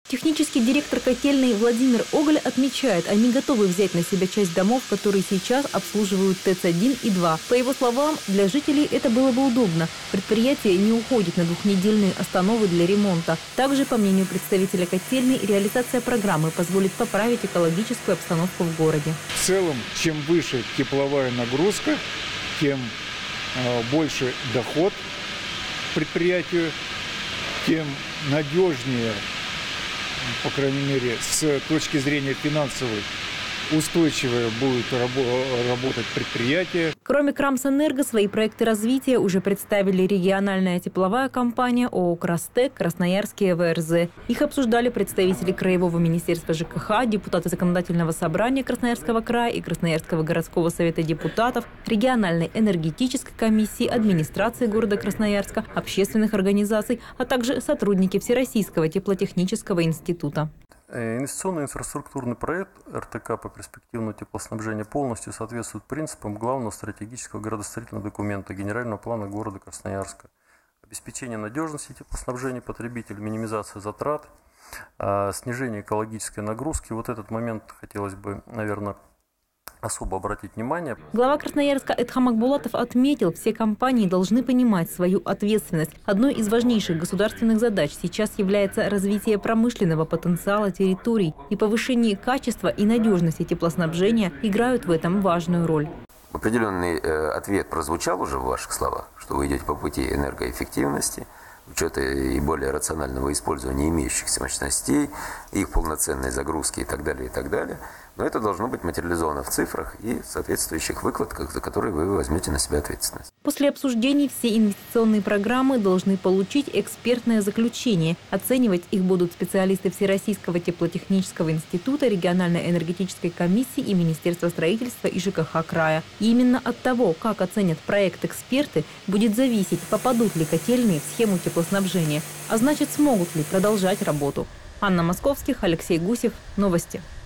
Технический директор котельной Владимир Оголь отмечает, они готовы взять на себя часть домов, которые сейчас обслуживают ТЭЦ-1 и 2. По его словам, для жителей это было бы удобно. Предприятие не уходит на двухнедельные остановы для ремонта. Также, по мнению представителя котельной, реализация программы позволит поправить экологическую обстановку в городе. В целом, чем выше тепловая нагрузка, тем больше доход предприятию, тем надежнее, по крайней мере, с точки зрения финансовой, устойчивое будет работать предприятие. Кроме Крамсэнерго, свои проекты развития уже представили региональная тепловая компания ООО «Крастек», Красноярские ВРЗ. Их обсуждали представители Краевого министерства ЖКХ, депутаты Законодательного собрания Красноярского края и Красноярского городского совета депутатов, региональной энергетической комиссии, администрации города Красноярска, общественных организаций, а также сотрудники Всероссийского теплотехнического института. Инвестиционный инфраструктурный проект РТК по перспективному теплоснабжению полностью соответствует принципам главного стратегического градостроительного документа Генерального плана города Красноярска. Обеспечение надежности теплоснабжения потребителей, минимизация затрат, снижение экологической нагрузки. Вот этот момент хотелось бы, наверное, особо обратить внимание. Глава Красноярска Эдхам Акбулатов отметил, все компании должны понимать свою ответственность. Одной из важнейших государственных задач сейчас является развитие промышленного потенциала территорий, и повышение качества и надежности теплоснабжения играют в этом важную роль. Определенный ответ прозвучал уже в ваших словах, что вы идете по пути энергоэффективности, учета и более рационального использования имеющихся мощностей, их полноценной загрузки и так далее, и так далее. Но это должно быть материализовано в цифрах и соответствующих выкладках, за которые вы возьмете на себя ответственность. После обсуждений все инвестиционные программы должны получить экспертное заключение. Оценивать их будут специалисты Всероссийского теплотехнического института, региональной энергетической комиссии и Министерства строительства и ЖКХ края. И именно от того, как оценят проект эксперты, будет зависеть, попадут ли котельные в схему теплоснабжения, а значит, смогут ли продолжать работу. Анна Московских, Алексей Гусев. Новости.